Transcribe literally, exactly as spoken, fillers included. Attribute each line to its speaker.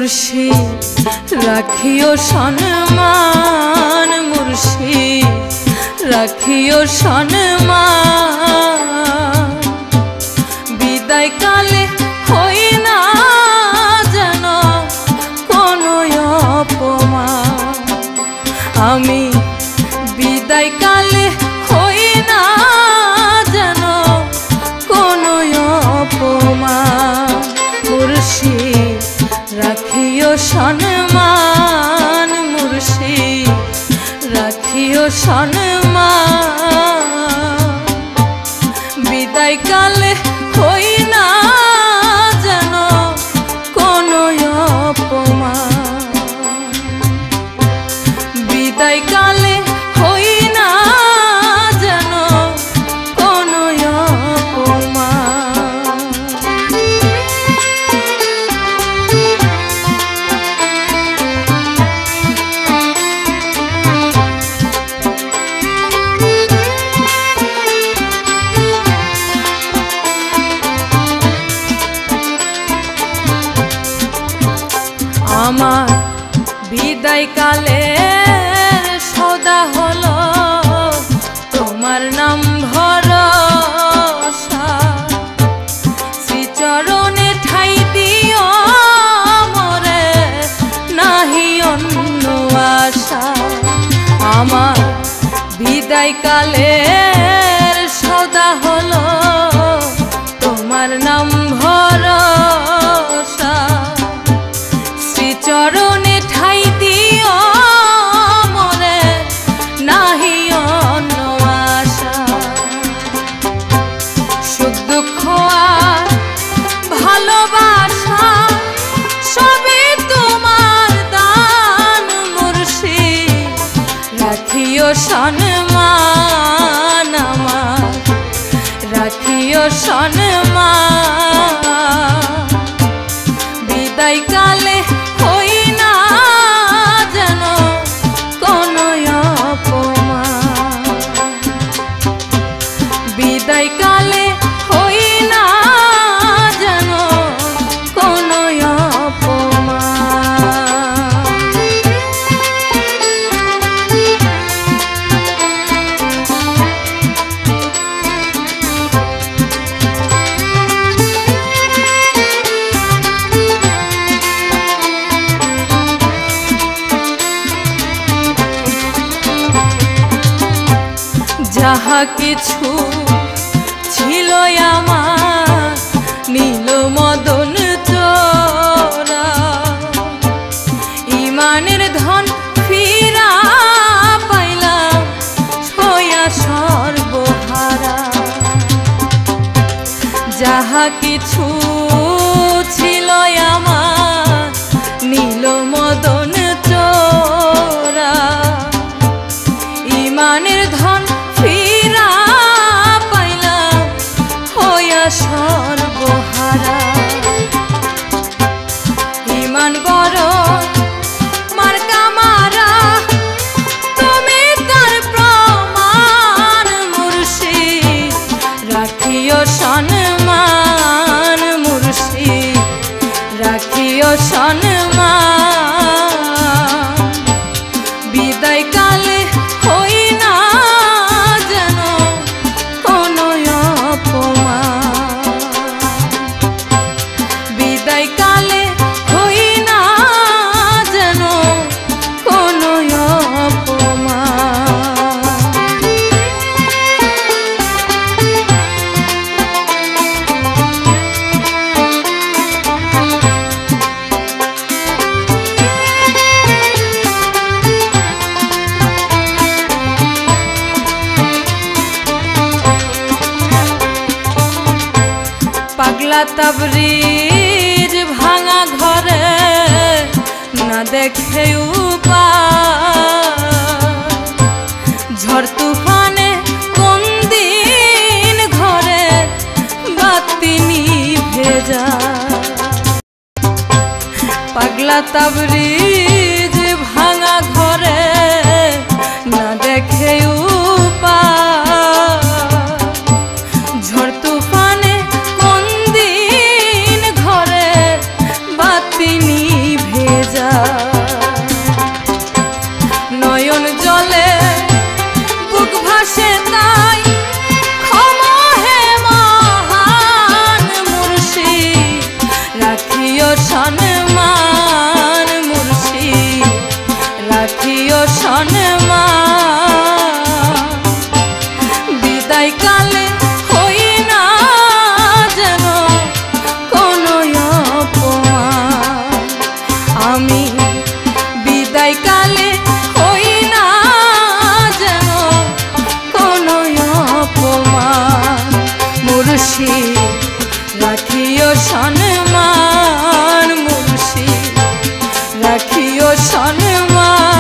Speaker 1: मुर्शिद राखियो सम्मान मुर्शिद राखियो सम्मान विदाय काले हई ना जेन कोनो अपमान आमी विदाय काले हई ना जेन कोनो अपमान मुर्शिद राखियो सम्मान मुर्शिद राखियो सम्मान विदाय काले हई ना जेन कोनो अपमान विदाय काले हई ना जेन कोनो अपमान। आमार विदाय काले सौदा हलो तोमार नाम भरोसा श्रीचरणे ठाई दिओ मोरे नाहि अन्य आशा आमार विदाय काले सौदा हलो तोमार नाम भरोसा चरणे ठाई दिओ मोरे नाहि अन्य आशा सुख दुख आर भालोबासा सबई तोमार दान मुर्शिद राखियो सम्मान आमार राखियो सम्मान विदाय काले हई ना जेन कोनो अपमान विदाय काले हई ना जेन कोनो अपमान। যাহা কিছু ছিল আমার নীল মদন চোরা ইমানের ধন ফিরা পাইলাম ছয়া সর্বহারা যাহা কিছু ছিল আমার নীল মদন চোরা ইমানের ধন ফিরা পাইলাম হইয়া সর্বহারা ইমান বড় মার্কা মারা তুমি তার প্রমাণ মুর্শিদ রাখিও সম্মান মুর্শিদ রাখিও সম্মান বিদায় কালে হই না যেন কোনো অপমান বিদায় কালে হই না যেন কোনো অপমান। पागला तबरीज भांगा घरे ना देखे झड़ तूफाने कोन दिन घरे बाती निभे जा पागला तबरीज भांगा घरे ना देखे झड़ तूफाने कोन दिन घरे बाती निभे সম্মান মুর্শিদ, রাখিও সম্মান।